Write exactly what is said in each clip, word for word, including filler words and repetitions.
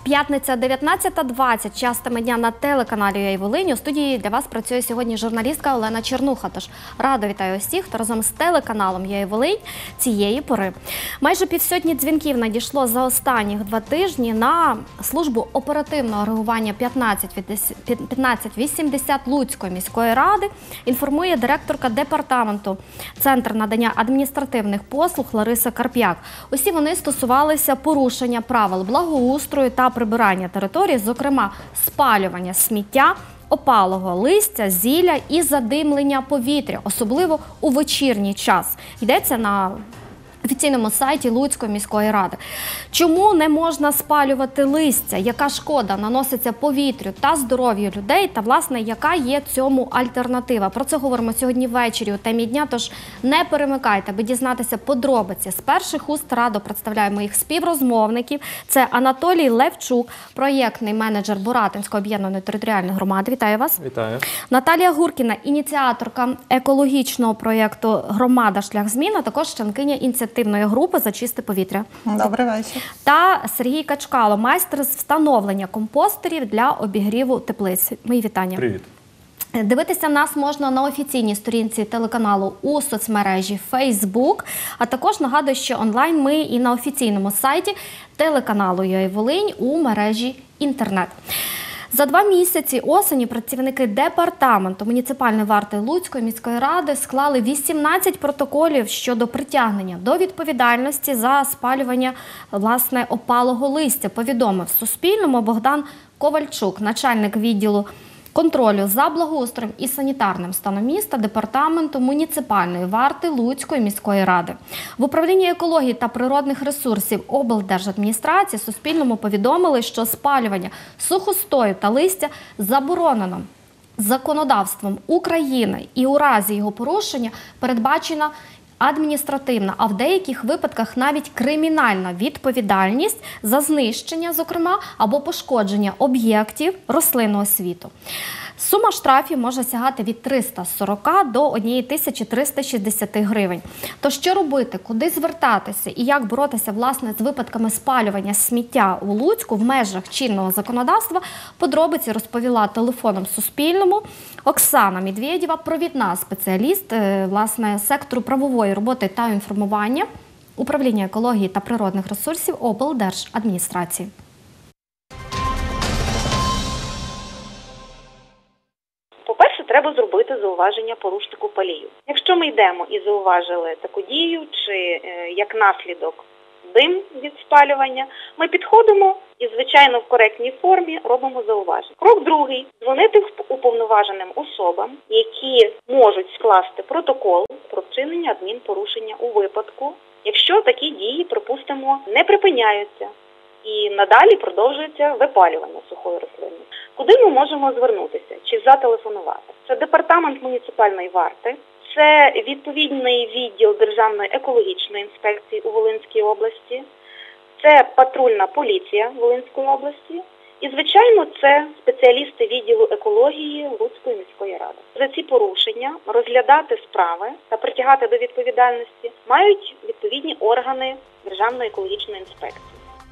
П'ятниця, дев'ятнадцята двадцять, час теми дня на телеканалі «ю ей Волинь». У студії для вас працює сьогодні журналістка Олена Чернуха. Тож радо вітаю усіх, хто разом з телеканалом «ю ей Волинь» цієї пори. Майже півсотні дзвінків надійшло за останніх два тижні на службу оперативного реагування п'ятнадцять вісімдесят Луцької міської ради, інформує директорка департаменту Центр надання адміністративних послуг Лариса Карп'як. Усі вони стосувалися порушення правил благоустрою та прибирання території, зокрема спалювання сміття, опалого листя, зілля і задимлення повітря, особливо у вечірній час. Йдеться на офіційному сайті Луцької міської ради. Чому не можна спалювати листя? Яка шкода наноситься повітрю та здоров'ю людей? Та, власне, яка є цьому альтернатива? Про це говоримо сьогодні ввечері у темі дня, тож не перемикайте, аби дізнатися подробиці. З перших уст радо представляю моїх співрозмовників. Це Анатолій Левчук, проєктний менеджер Боратинської об'єднаної територіальної громади. Вітаю вас. Вітаю. Наталія Гуркіна, ініціаторка екологічного проєкту «Громада. Шлях змін», а також членкиня ініціативної групи «За чисте повітря». Добрий вечір. Та Сергій Качкало, майстер з встановлення компостерів для обігріву теплиць. Мої вітання. Привіт. Дивитися нас можна на офіційній сторінці телеканалу у соцмережі Facebook, а також нагадую, що онлайн ми і на офіційному сайті телеканалу «ю ей Волинь» у мережі інтернет. За два місяці осені працівники департаменту муніципальної варти Луцької міської ради склали вісімнадцять протоколів щодо притягнення до відповідальності за спалювання, власне, опалого листя, повідомив Суспільному Богдан Ковальчук, начальник відділу контролю за благоустроєм і санітарним станом міста департаменту муніципальної варти Луцької міської ради. В управлінні екології та природних ресурсів облдержадміністрації Суспільному повідомили, що спалювання сухостою та листя заборонено законодавством України і у разі його порушення передбачена адміністративна, а в деяких випадках навіть кримінальна відповідальність за знищення, зокрема, або пошкодження об'єктів рослинного світу. Сума штрафів може сягати від трьохсот сорока до тисячі трьохсот шістдесят гривень. То що робити, куди звертатися і як боротися, власне, з випадками спалювання сміття у Луцьку в межах чинного законодавства, подробиці розповіла телефоном Суспільному Оксана Медведєва, провідна спеціаліст, власне, сектору правової роботи та інформування управління екології та природних ресурсів облдержадміністрації. По-перше, треба зробити зауваження порушнику палію. Якщо ми йдемо і зауважили таку дію, чи е, як наслідок дим від спалювання, ми підходимо і, звичайно, в коректній формі робимо зауваження. Крок другий – дзвонити уповноваженим особам, які можуть скласти протокол про вчинення адмінпорушення у випадку, якщо такі дії, припустимо, не припиняються і надалі продовжується випалювання сухої рослини. Куди ми можемо звернутися чи зателефонувати? Це департамент муніципальної варти, це відповідний відділ Державної екологічної інспекції у Волинській області, це патрульна поліція Волинської області і, звичайно, це спеціалісти відділу екології Луцької міської ради. За ці порушення розглядати справи та притягати до відповідальності мають відповідні органи Державної екологічної інспекції.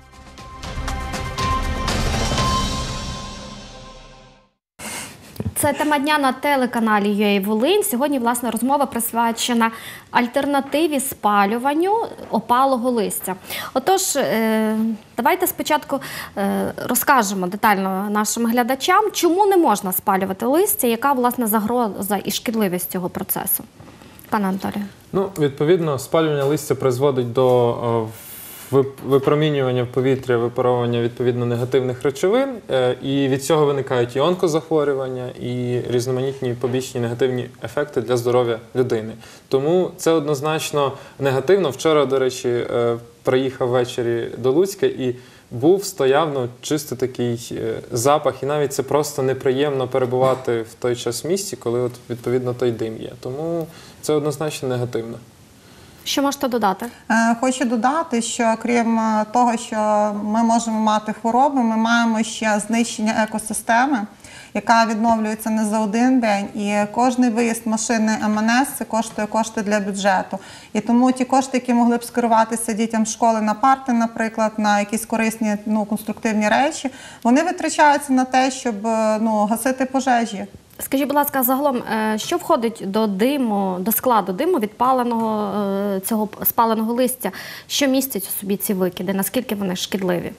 Це тема дня на телеканалі «ю ей Волинь». Сьогодні, власне, розмова присвячена альтернативі спалюванню опалого листя. Отож, давайте спочатку розкажемо детально нашим глядачам, чому не можна спалювати листя, яка, власне, загроза і шкідливість цього процесу. Пане Анатолію. Ну, відповідно, спалювання листя призводить до випромінювання в повітря, випаровування відповідно негативних речовин, і від цього виникають і онкозахворювання, і різноманітні побічні негативні ефекти для здоров'я людини. Тому це однозначно негативно. Вчора, до речі, приїхав ввечері до Луцька і був, стояв, ну, чисто такий запах, і навіть це просто неприємно перебувати в той час в місті, коли от, відповідно той дим є. Тому це однозначно негативно. Що можете додати? Хочу додати, що крім того, що ми можемо мати хвороби, ми маємо ще знищення екосистеми, яка відновлюється не за один день. І кожний виїзд машини ем ен ес – це коштує кошти для бюджету. І тому ті кошти, які могли б скеруватися дітям в школи на парти, наприклад, на якісь корисні, ну, конструктивні речі, вони витрачаються на те, щоб, ну, гасити пожежі. Скажіть, будь ласка, загалом, е, що входить до диму, до складу диму від паленого, е, цього спаленого листя? Що містять у собі ці викиди? Наскільки вони шкідливі?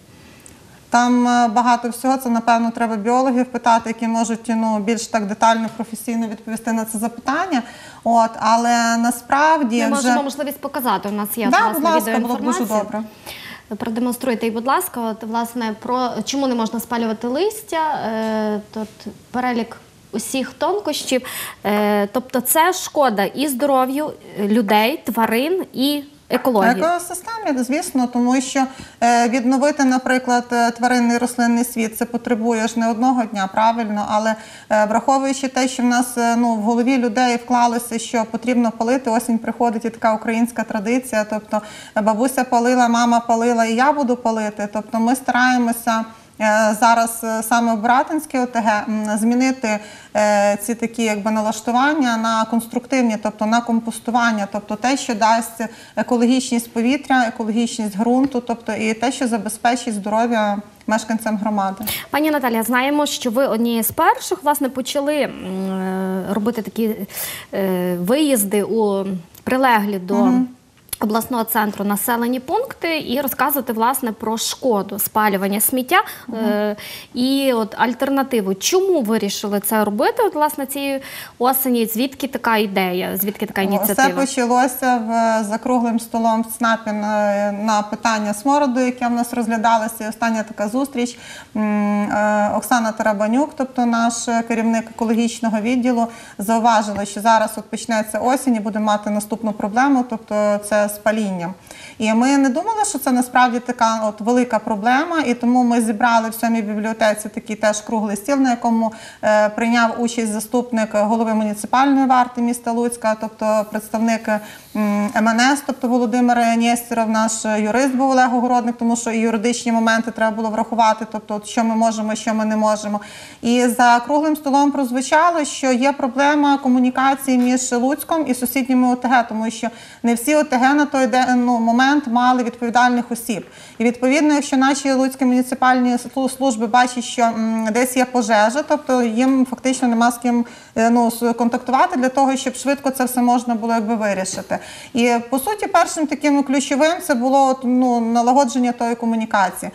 Там е, багато всього, це, напевно, треба біологів питати, які можуть, ну, більш так детально, професійно відповісти на це запитання. От, але насправді Ми вже... можемо можливість показати, у нас є, Да, власне, будь ласка, було б дуже відеоінформація. добре. Продемонструйте, і, будь ласка, от, власне, про чому не можна спалювати листя, е, тут перелік усіх тонкощів. Е, тобто це шкода і здоров'ю людей, тварин, і екології. Екосистемі, звісно, тому що е, відновити, наприклад, тваринний рослинний світ, це потребує ж не одного дня, правильно, але е, враховуючи те, що в нас, е, ну, в голові людей вклалося, що потрібно палити, осінь приходить і така українська традиція, тобто бабуся палила, мама палила і я буду палити, тобто ми стараємося зараз саме в Братинській ОТГ змінити ці такі, якби, налаштування на конструктивні, тобто на компостування, тобто те, що дасть екологічність повітря, екологічність ґрунту, тобто і те, що забезпечить здоров'я мешканцям громади. Пані Наталія, знаємо, що ви однією з перших, власне, почали робити такі виїзди у прилеглі до угу. обласного центру населені пункти і розказувати, власне, про шкоду спалювання сміття угу. е, і от альтернативу. Чому вирішили це робити, от, власне, цієї осені? Звідки така ідея, звідки така ініціатива? Все почалося в, за круглим столом в ЦНАПі на, на питання смороду, яке в нас розглядалося. І остання така зустріч. Оксана Тарабанюк, тобто наш керівник екологічного відділу, зауважила, що зараз от почнеться осінь і будемо мати наступну проблему, тобто це з палінням. І ми не думали, що це насправді така от велика проблема, і тому ми зібрали в сьомій бібліотеці такий теж круглий стіл, на якому е, прийняв участь заступник голови муніципальної варти міста Луцька, тобто представник ем ен ес, тобто Володимир Нєстєров, наш юрист був Олег Огородник, тому що і юридичні моменти треба було врахувати, тобто от, що ми можемо, що ми не можемо. І за круглим столом прозвучало, що є проблема комунікації між Луцьком і сусідніми ОТГ, тому що не всі ОТГ на той день, ну, момент мали відповідальних осіб. І відповідно, якщо наші луцькі муніципальні служби бачать, що м, десь є пожежа, тобто їм фактично нема з ким, ну, контактувати для того, щоб швидко це все можна було, якби, вирішити. І по суті першим таким ключовим це було, ну, налагодження тої комунікації.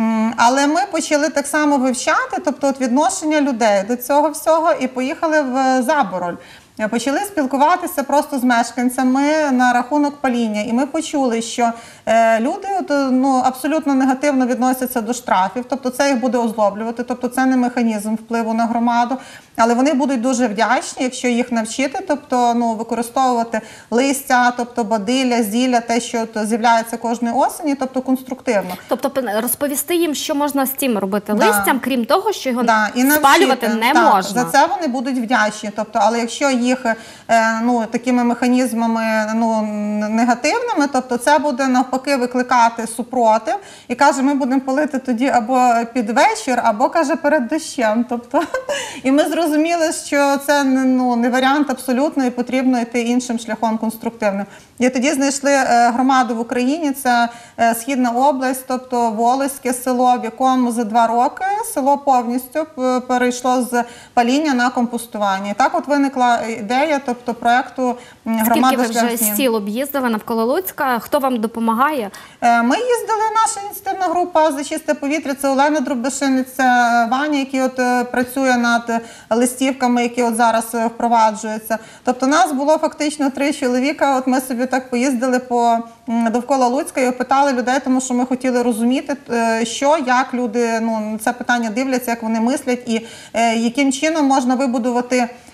Але ми почали так само вивчати, тобто от відношення людей до цього всього, і поїхали в Забороль. Почали спілкуватися просто з мешканцями на рахунок паління. І ми почули, що е, люди от, ну, абсолютно негативно відносяться до штрафів, тобто це їх буде озлоблювати, тобто це не механізм впливу на громаду. Але вони будуть дуже вдячні, якщо їх навчити, тобто, ну, використовувати листя, тобто бадилля, зілля, те, що з'являється кожної осені, тобто конструктивно. Тобто розповісти їм, що можна з цим робити да. листям, крім того, що його да. І спалювати навчити. не так. можна. За це вони будуть вдячні. Тобто, але якщо їх, ну, такими механізмами, ну, негативними, тобто це буде навпаки викликати супротив і каже, ми будемо палити тоді або під вечір, або, каже, перед дощем. Тобто, і ми зрозуміли, що це, ну, не варіант абсолютно і потрібно йти іншим шляхом конструктивним. І тоді знайшли громаду в Україні, це Східна область, тобто Волоське село, в якому за два роки село повністю перейшло з паління на компостування. І так от виникла ідея, тобто проєкту «Громада Скільки ви вже сіл об'їздили навколо Луцька? Хто вам допомагає? Ми їздили, наша ініціативна група «За чисте повітря», це Олена Дробишин, це Ваня, який от працює над листівками, які от зараз впроваджуються. Тобто нас було фактично три чоловіка, от ми собі так поїздили по довкола Луцька і опитали людей, тому що ми хотіли розуміти, що, як люди, ну, це питання дивляться, як вони мислять і е, яким чином можна вибудувати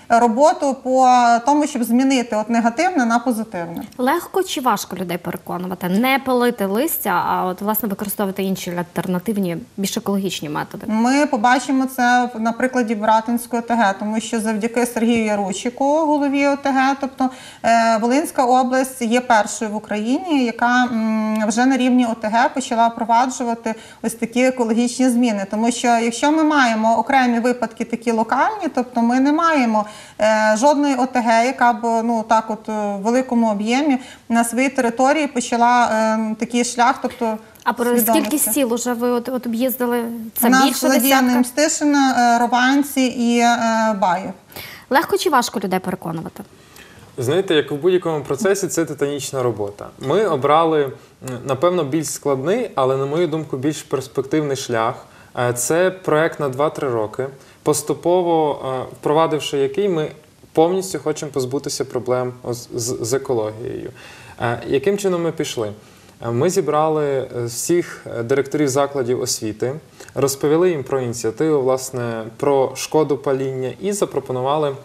роботу по тому, щоб змінити от негативне на позитивне. Легко чи важко людей переконувати? Не палити листя, а от, власне, використовувати інші альтернативні, більш екологічні методи? Ми побачимо це на прикладі Братинської ОТГ, тому що завдяки Сергію Ярущику, голові ОТГ, тобто е, Волинська область є першою в Україні, яка м, вже на рівні ОТГ почала впроваджувати ось такі екологічні зміни. Тому що якщо ми маємо окремі випадки такі локальні, тобто ми не маємо е, жодної ОТГ, яка б ну так от в великому об'ємі на своїй території почала е, такий шлях, тобто А про скільки сіл уже ви от, от об'їздили? Це У нас більше Ладія, десятка? Мстишина, Рованці і е, Баїв. Легко чи важко людей переконувати? Знаєте, як у будь-якому процесі, це титанічна робота. Ми обрали, напевно, більш складний, але, на мою думку, більш перспективний шлях. Це проєкт на два-три роки, поступово впровадивши який ми повністю хочемо позбутися проблем з, з екологією. Яким чином ми пішли? Ми зібрали всіх директорів закладів освіти, розповіли їм про ініціативу, власне, про шкоду паління і запропонували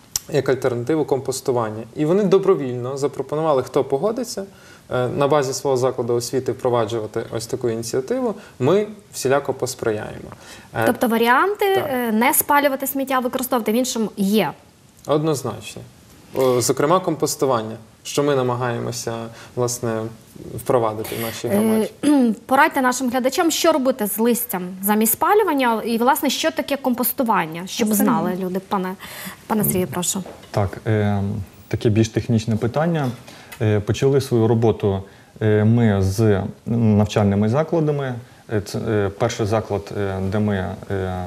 як альтернативу компостування. І вони добровільно запропонували, хто погодиться на базі свого закладу освіти впроваджувати ось таку ініціативу, ми всіляко посприяємо. Тобто варіанти Так. не спалювати сміття, використовувати в іншому є? Однозначно. Зокрема, компостування, що ми намагаємося, власне, впровадити в нашій громаді. Порадьте нашим глядачам, що робити з листям замість спалювання і, власне, що таке компостування, щоб знали люди. Пане, пане Сергію, прошу. Так, е, таке більш технічне питання. Е, почали свою роботу е, ми з навчальними закладами. Е, це, е, перший заклад, е, де ми е,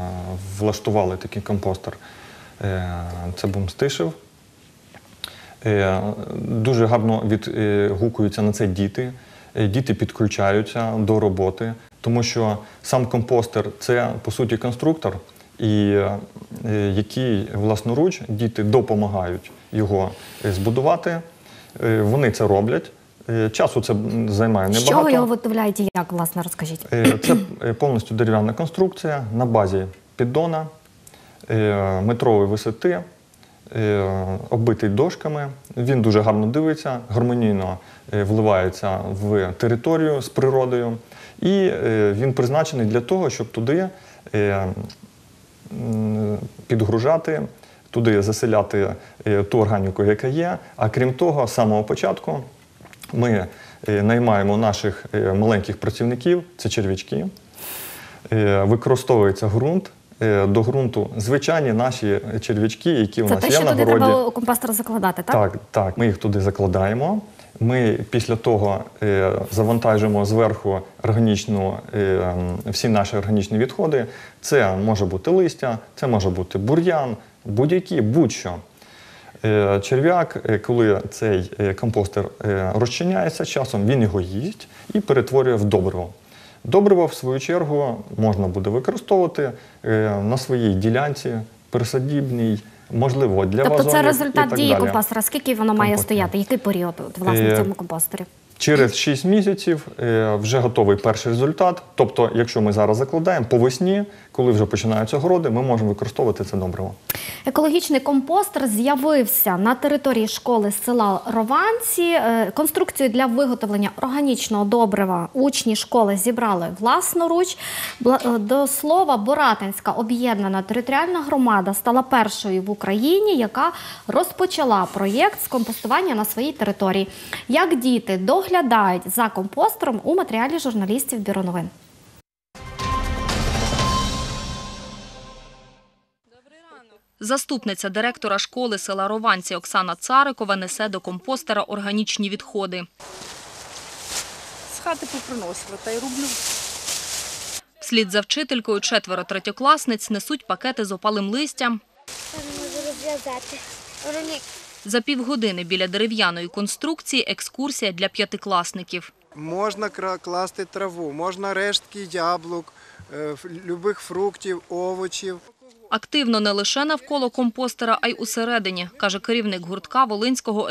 влаштували такий компостер, е, це був Мстишев. Е, дуже гарно відгукуються на це діти. Е, діти підключаються до роботи, тому що сам компостер – це, по суті, конструктор, і е, який власноруч діти допомагають його збудувати. Е, вони це роблять. Е, часу це займає небагато. З чого його виготовляють і як, власне, розкажіть? Е, це повністю дерев'яна конструкція на базі піддона, е, метрової висоти, е, оббитий дошками. Він дуже гарно дивиться, гармонійно е, вливається в територію з природою. І е, він призначений для того, щоб туди е, підгружати, туди заселяти ту органіку, яка є. А крім того, з самого початку ми наймаємо наших маленьких працівників, це черв'ячки, використовується ґрунт, до ґрунту звичайні наші черв'ячки, які у Це нас те, є що на туди городі. треба компостер закладати, так? Так, так, ми їх туди закладаємо. Ми після того е, завантажуємо зверху органічну, е, всі наші органічні відходи. Це може бути листя, це може бути бур'ян, будь-які, будь-що. Е, черв'як, е, коли цей е, компостер е, розчиняється, часом він його їсть і перетворює в добриво. Добриво, в свою чергу, можна буде використовувати е, на своїй ділянці, присадибній, можливо, для Тобто вазонів це і результат так дії далі. компостера. Скільки воно має Компостер. стояти? Який період, от, власне, Е, в цьому компостері? Через шість місяців е, вже готовий перший результат. Тобто, якщо ми зараз закладаємо, по весні, коли вже починаються городи, ми можемо використовувати це добриво. Екологічний компостер з'явився на території школи села Рованці. Е, Конструкцію для виготовлення органічного добрива учні школи зібрали власноруч. Бла- е, До слова, Боратинська об'єднана територіальна громада стала першою в Україні, яка розпочала проєкт з компостування на своїй території. Як діти доглядають за компостером у матеріалі журналістів Бюро новин. Заступниця директора школи села Рованці Оксана Царикова несе до компостера органічні відходи. З хати поприносила та й роблю. Вслід за вчителькою четверо третьокласниць несуть пакети з опалим листям. Я не можу розв'язати. Вероніка. За півгодини біля дерев'яної конструкції екскурсія для п'ятикласників. Можна кра- класти траву, можна рештки яблук, е, ф- любих фруктів, овочів. Активно не лише навколо компостера, а й усередині, каже керівник гуртка Волинського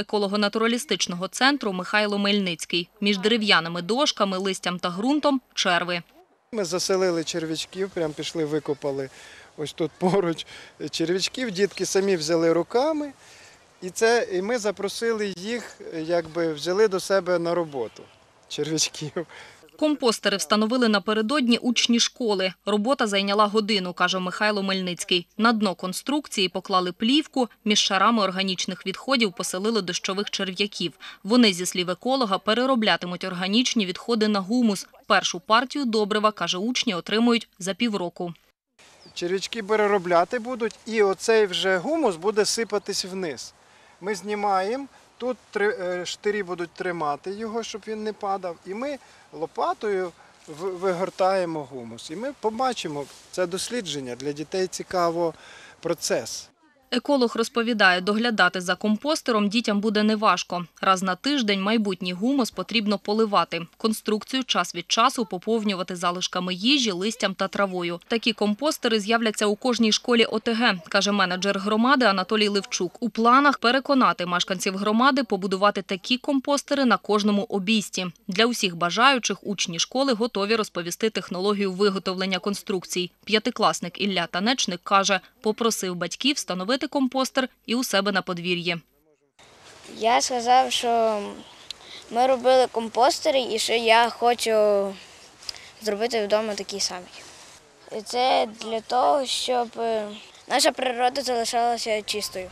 еколого-натуралістичного центру Михайло Мельницький. Між дерев'яними дошками, листям та ґрунтом – черви. Ми заселили черв'ячків, прям пішли, викопали ось тут поруч черв'ячків, дітки самі взяли руками, і, це, і ми запросили їх, якби взяли до себе на роботу черв'ячків. Компостери встановили напередодні учні школи. Робота зайняла годину, каже Михайло Мельницький. На дно конструкції поклали плівку, між шарами органічних відходів поселили дощових черв'яків. Вони, зі слів еколога, перероблятимуть органічні відходи на гумус. Першу партію добрива, каже, учні отримують за півроку. Черв'ячки переробляти будуть, і оцей вже гумус буде сипатись вниз. Ми знімаємо, тут штирі будуть тримати його, щоб він не падав, і ми лопатою вигортаємо гумус. І ми побачимо, це дослідження, для дітей цікаво процес. Еколог розповідає, доглядати за компостером дітям буде неважко. Раз на тиждень майбутній гумус потрібно поливати. Конструкцію час від часу поповнювати залишками їжі, листям та травою. Такі компостери з'являться у кожній школі О Те Ге, каже менеджер громади Анатолій Левчук. У планах переконати мешканців громади побудувати такі компостери на кожному обійсті. Для усіх бажаючих учні школи готові розповісти технологію виготовлення конструкцій. П'ятикласник Ілля Танечник каже, попросив батьків встановити компостер і у себе на подвір'ї. Я сказав, що ми робили компостери і що я хочу зробити вдома такі самі. І це для того, щоб наша природа залишалася чистою.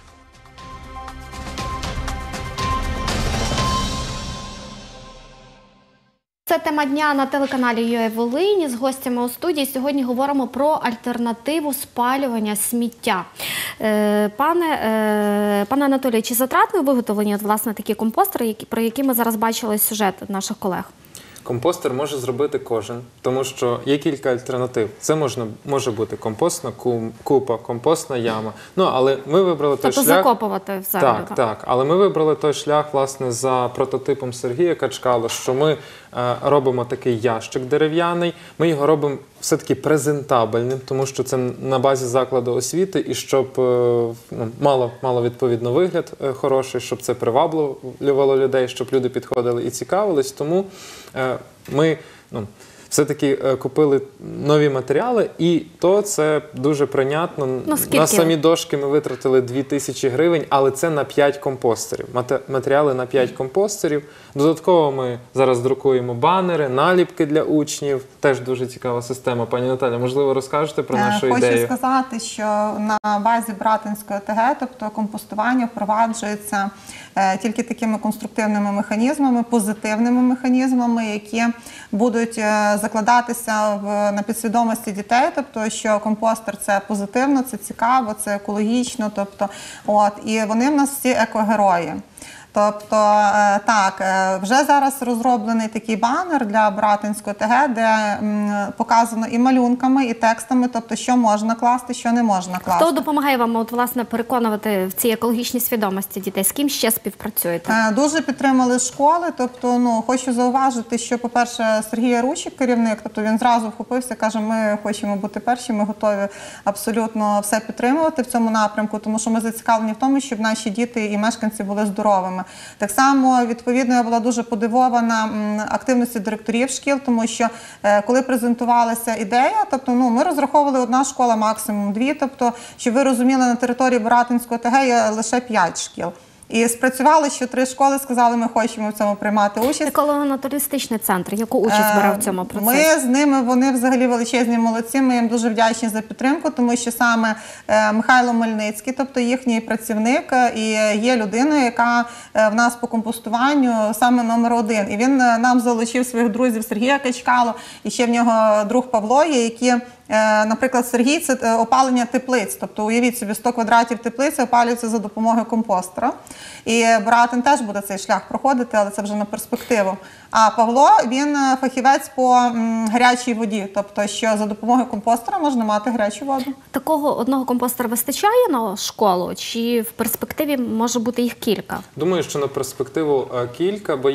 Це тема дня на телеканалі Ю А Волинь. З гостями у студії сьогодні говоримо про альтернативу спалювання сміття. Е, пане, е, пане Анатолію, чи затратне виготовлення власне такі компостери, які, про які ми зараз бачили сюжет наших колег? Компостер може зробити кожен, тому що є кілька альтернатив. Це можна, може бути компостна купа, компостна яма. Ну, але ми вибрали той тобто шлях... закопувати в землю. Так, так. Але ми вибрали той шлях, власне, за прототипом Сергія Качкала, що ми е, робимо такий ящик дерев'яний, ми його робимо все-таки презентабельним, тому що це на базі закладу освіти, і щоб е, ну, мало, мало відповідно вигляд е, хороший, щоб це приваблювало людей, щоб люди підходили і цікавились. Тому е, ми ну, все-таки купили нові матеріали, і то це дуже прийнятно. Ну, на самі дошки ми витратили дві тисячі гривень, але це на п'ять компостерів. Матеріали на п'ять компостерів. Додатково ми зараз друкуємо банери, наліпки для учнів. Теж дуже цікава система. Пані Наталя, можливо, розкажете про нашу Хочу ідею? Хочу сказати, що на базі Братинської О Те Ге, тобто компостування впроваджується е, тільки такими конструктивними механізмами, позитивними механізмами, які будуть е, закладатися в, на підсвідомості дітей, тобто, що компостер – це позитивно, це цікаво, це екологічно, тобто, от, і вони в нас всі екогерої. Тобто, так, вже зараз розроблений такий банер для Братинської О Те Ге, де показано і малюнками, і текстами, тобто, що можна класти, що не можна класти. Хто допомагає вам от, власне, переконувати в цій екологічній свідомості дітей? З ким ще співпрацюєте? Дуже підтримали школи, тобто, ну, хочу зауважити, що, по-перше, Сергій Ярущик, керівник, тобто він зразу вхопився, каже, ми хочемо бути перші, ми готові абсолютно все підтримувати в цьому напрямку, тому що ми зацікавлені в тому, щоб наші діти і мешканці були здоровими. Так само, відповідно, я була дуже подивована активності директорів шкіл, тому що коли презентувалася ідея, тобто, ну, ми розраховували одна школа, максимум дві, тобто, щоб ви розуміли, на території Братинської О Те Ге є лише п'ять шкіл. І спрацювало, що три школи сказали, ми хочемо в цьому приймати участь. Еколого-натуристичний центр, яку участь бере в цьому процесі? Ми з ними, вони взагалі величезні молодці, ми їм дуже вдячні за підтримку, тому що саме Михайло Мельницький, тобто їхній працівник, і є людина, яка в нас по компостуванню саме номер один. І він нам залучив своїх друзів Сергія Качкало, і ще в нього друг Павло є, які... Наприклад, Сергій – це опалення теплиць. Тобто, уявіть собі, сто квадратів теплиці опалюються за допомогою компостера. І Братин теж буде цей шлях проходити, але це вже на перспективу. А Павло, він фахівець по гарячій воді. Тобто, що за допомогою компостера можна мати гарячу воду. Такого одного компостера вистачає на школу? Чи в перспективі може бути їх кілька? Думаю, що на перспективу кілька, бо є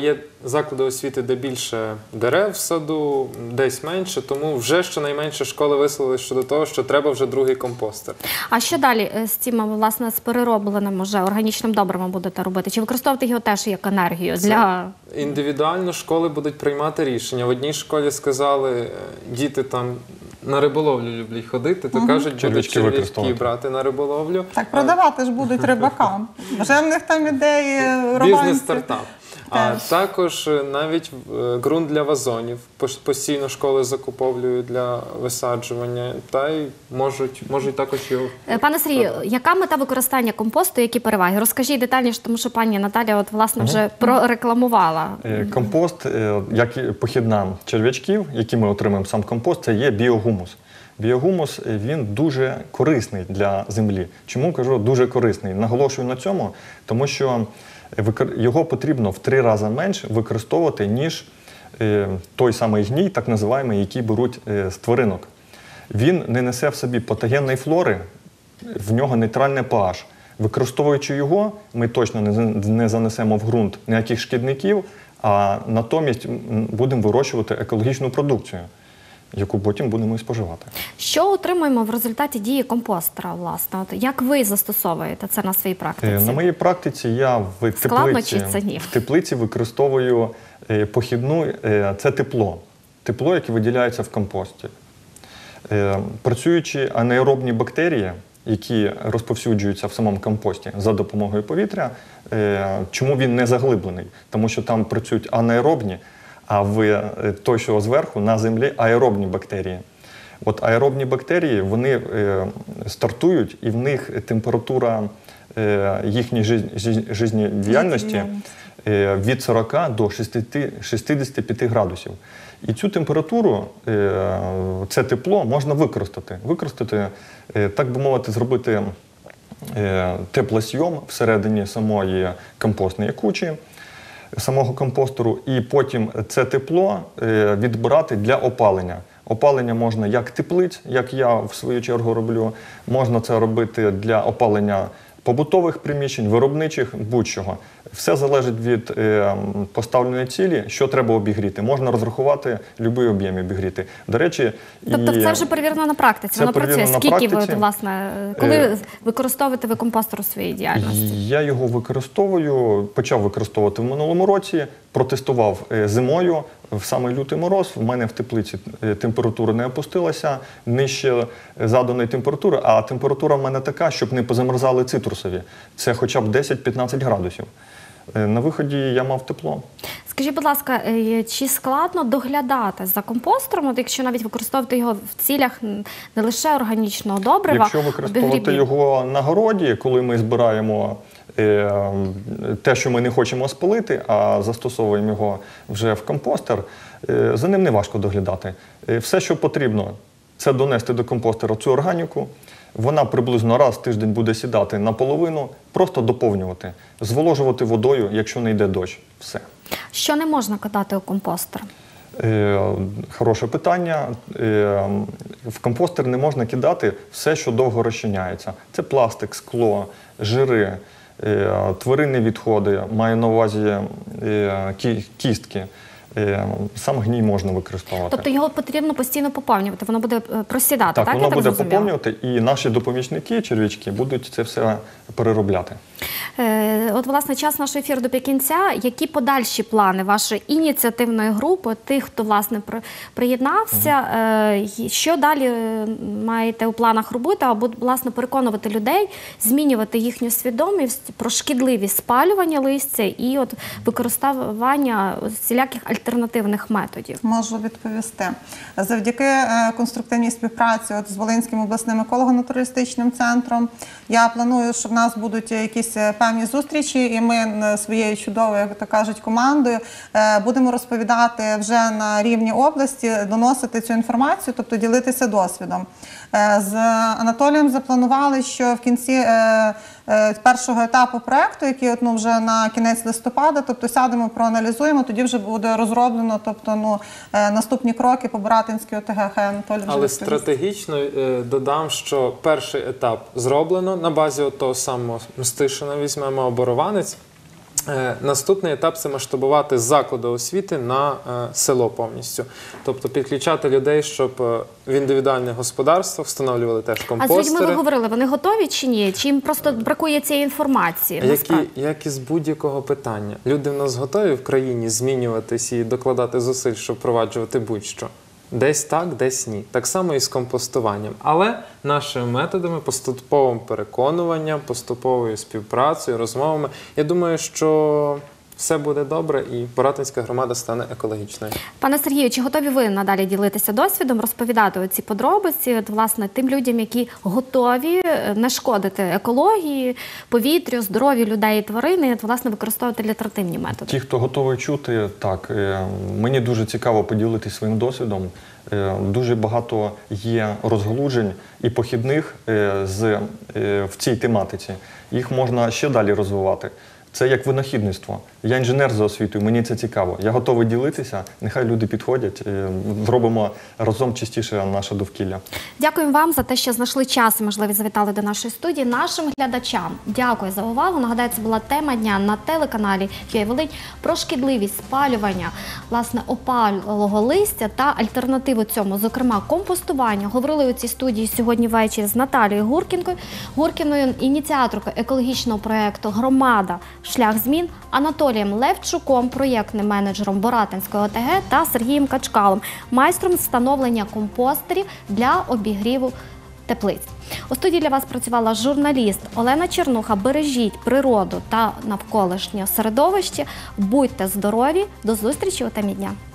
заклади освіти, де більше дерев в саду, десь менше, тому вже щонайменше школи висловилися щодо того, що треба вже другий компостер. А що далі з цим, власне, з переробленим уже органічним добривом будете робити? Чи використовувати його теж як енергію для... Індивідуально школи будуть приймати рішення. В одній школі сказали, діти там на риболовлю люблять ходити, то кажуть, будуть Черв'ячки черв'ячки використовувати. брати на риболовлю. Так, продавати ж будуть рибакам. Вже в них там ідеї романці. Бізнес-стартап. А Теж. також е, навіть е, ґрунт для вазонів пос- постійно школи закуповують для висаджування, та й можуть, можуть також його... Е, Пане Сергію, яка мета використання компосту, які переваги? Розкажіть детальніше, тому що пані Наталя от, власне, вже прорекламувала. Е, Компост, е, як і похідна черв'ячків, які ми отримуємо сам компост, це є біогумус. Біогумус, е, він дуже корисний для землі. Чому кажу дуже корисний? Наголошую на цьому, тому що викор- його потрібно в три рази менше використовувати, ніж е, той самий гній, так називаємий, який беруть е, з тваринок. Він не несе в собі патогенної флори, в нього нейтральний pH. Використовуючи його, ми точно не, не занесемо в ґрунт ніяких шкідників, а натомість м, будемо вирощувати екологічну продукцію, яку потім будемо і споживати. Що отримуємо в результаті дії компостера, власне? От як ви застосовуєте це на своїй Е, практиці? На моїй практиці я в Складно теплиці, чи це ні? в теплиці використовую е, похідну, е, це тепло. Тепло, яке виділяється в компості. Е, Працюючи анаеробні бактерії, які розповсюджуються в самому компості за допомогою повітря, е, чому він не заглиблений? Тому що там працюють анаеробні, а в е, той, що зверху, на землі аеробні бактерії. От аеробні бактерії, вони е, стартують, і в них температура е, їхньої жиз- жиз- жизнедіяльності е, від сорока до шістдесяти п'яти градусів. І цю температуру, е, це тепло можна використати. Використати, е, так би мовити, зробити е, теплосйом всередині самої компостної кучі, самого компостеру, і потім це тепло е, відбирати для опалення. Опалення можна як теплиць, як я в свою чергу роблю, можна це робити для опалення побутових приміщень, виробничих, будь-чого. Все залежить від е, поставленої цілі, що треба обігріти. Можна розрахувати будь-який об'єм обігріти. До речі, Тобто і... це вже перевірено на практиці, Це воно працює. перевірено на Скільки ви, практиці. от, власне, коли Е, використовуєте ви компостер у своїй діяльності? Я його використовую, почав використовувати в минулому році, протестував е, зимою, в самий лютий мороз. В мене в теплиці е, температура не опустилася нижче заданої температури, а температура в мене така, щоб не позамерзали цитрусові. Це хоча б десять-п'ятнадцять градусів. Е, На виході я мав тепло. Скажіть, будь ласка, е, чи складно доглядати за компостером, от якщо навіть використовувати його в цілях м, не лише органічного добрива, Якщо використовувати обігрівів? його на городі, коли ми збираємо е, те, що ми не хочемо спалити, а застосовуємо його вже в компостер, е, за ним не важко доглядати. Е, все, що потрібно, це донести до компостера цю органіку. Вона приблизно раз в тиждень буде сідати наполовину, просто доповнювати, зволожувати водою, якщо не йде дощ. Все. Що не можна кидати у компостер? Е, Хороше питання. Е, В компостер не можна кидати все, що довго розчиняється. Це пластик, скло, жири, е, тваринні відходи, маю на увазі е, кі- кістки. Е, Сам гній можна використовувати. Тобто його потрібно постійно поповнювати, воно буде е, просідати, так? Так, Я воно буде зрозуміла? поповнювати, і наші допомічники, черв'ячки, будуть це все переробляти. Е, От, власне, час нашого ефіру до кінця. Які подальші плани вашої ініціативної групи, тих, хто, власне, при- приєднався? Е, й- Що далі е, маєте у планах робити, або, власне, переконувати людей, змінювати їхню свідомість про шкідливість спалювання листя і от використання всіляких альтернативних методів? Можу відповісти. Завдяки е, конструктивній співпраці от з Волинським обласним еколого-натуралістичним центром я планую, що в нас будуть якісь е, певні зустрічі, і ми е, своєю чудовою, як то кажуть, командою е, будемо розповідати вже на рівні області, доносити цю інформацію, тобто ділитися досвідом. Е, З Анатолієм запланували, що в кінці е, е, першого етапу проекту, який от, ну, вже на кінець листопада, тобто сядемо, проаналізуємо, тоді вже буде розроблено, тобто, ну, е, наступні кроки по Боратинській ОТГ. Хай Анатолій вже Але розповість. стратегічно е, додам, що перший етап зроблено на базі того самого Мстишина, візьмемо Оборованець. Е, Наступний етап – це масштабувати з закладу освіти на е, село повністю. Тобто підключати людей, щоб е, в індивідуальне господарство встановлювали теж А з компостери. людьми ви говорили, вони готові чи ні? Чи їм просто бракує цієї інформації? Як і, насправді? як і з будь-якого питання. Люди в нас готові в країні змінюватись і докладати зусиль, щоб впроваджувати будь-що. Десь так, десь ні. Так само і з компостуванням. Але нашими методами, поступовим переконуванням, поступовою співпрацею, розмовами, я думаю, що все буде добре і Боратинська громада стане екологічною. Пане Сергію, чи готові ви надалі ділитися досвідом, розповідати оці подробиці, от, власне, тим людям, які готові не шкодити екології, повітрю, здоров'ю людей і тварин, і, от, власне, використовувати альтернативні методи? Ті, хто готовий чути, так. е, Мені дуже цікаво поділитися своїм досвідом. Е, Дуже багато є розгалуджень і похідних е, з, е, в цій тематиці. Їх можна ще далі розвивати. Це як винахідництво. Я інженер за освітою, мені це цікаво. Я готовий ділитися, нехай люди підходять, е, зробимо разом чистіше наше довкілля. Дякуємо вам за те, що знайшли час і можливість завітали до нашої студії. Нашим глядачам дякую за увагу. Нагадаю, це була тема дня на телеканалі ю ей Волинь про шкідливість спалювання, власне, опалого листя та альтернативу цьому, зокрема, компостування. Говорили у цій студії сьогодні ввечері з Наталією Гуркінкою, Гуркіною, ініціаторкою екологічного проєкту «Громада. Шлях змін», Анатолієм Левчуком, проєктним менеджером Боратинської о те ге та Сергієм Качкалом, майстром встановлення компостерів для обігріву теплиць. У студії для вас працювала журналіст Олена Чернуха. Бережіть природу та навколишнє середовище. Будьте здорові. До зустрічі у темі дня.